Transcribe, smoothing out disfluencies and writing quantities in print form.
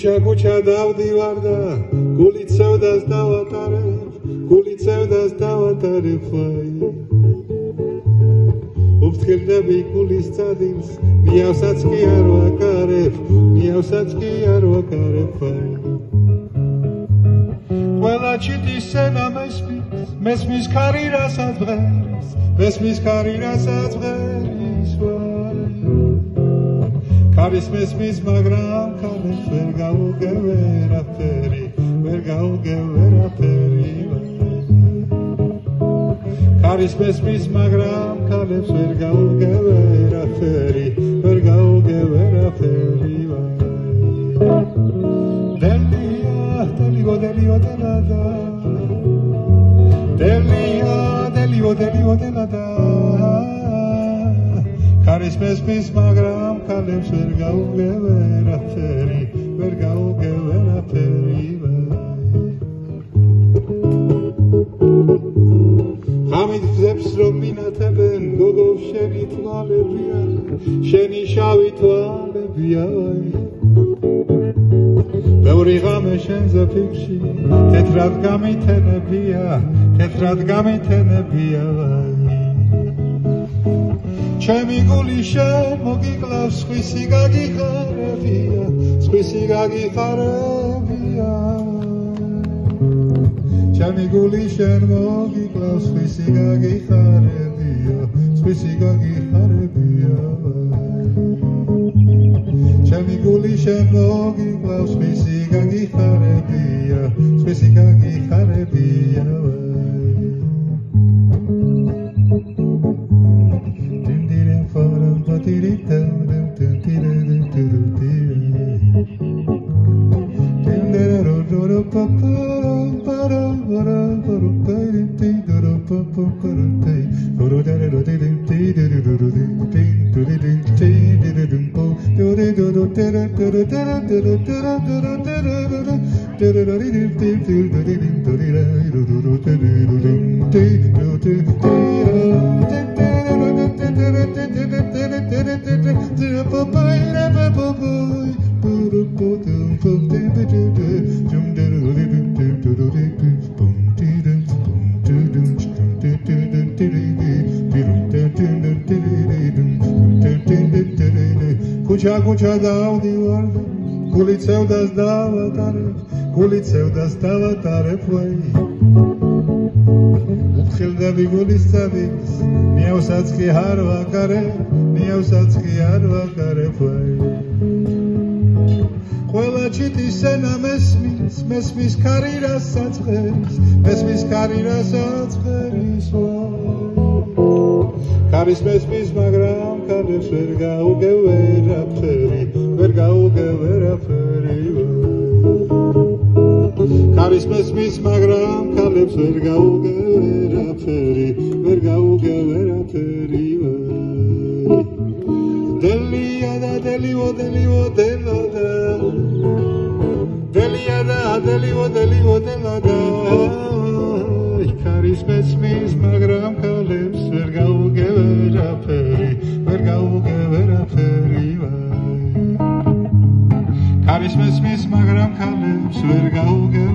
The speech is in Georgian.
ქუჩა დავდივარ და გულით სევდას დავატარებ ხაი უფრთხილდები გულის წადილს მიავსაც კი არ ვაკარებ ხაი ყველა ჩიტის სენა მესმის ქარი რასაც ღერის ქარის მესმის მაგრამ ქალებს ვერ გაუგე ვერაფერი ქარის მესმის მაგრამ ქალებს ვერ გაუგე ვერაფერი დელია ქარის მესმის მაგრამ ქალებს ვერ გაუგე ვერაფერი ღამით გზებს რომ მინათებენ გოგო შენი თვალებია შენი შავი თვალებია ბევრი ღამე შენზე ფიქრში თეთრად გამითენებია ჩემი გული შენ მოგიკლავს სხვისი გაგიხარებია ჩემი გული შენ მოგიკლავს სხვისი გაგიხარებია ჩემი გული შენ მოგიკლავს სხვისი გაგიხარებია ქუჩა დავდივარ და გულით სევდას დავატარებ ვაი უფრთხილდები გულის წადილს მიავსაც კი არ ვაკარებ ვაი ყველა ჩიტის სენა მესმის ქარი რასაც ღერის ქარის მესმის მაგრამ ქალებს ვერ გაუგე ვერაფერი ქარის მესმის მაგრამ ქალებს ვერ გაუგე ვერაფერი დელია ქარის მესმის მაგრამ ქალებს ვერ გაუგე ვერაფერი ქარის მესმის მაგრამ ქალებს ვერ გაუგე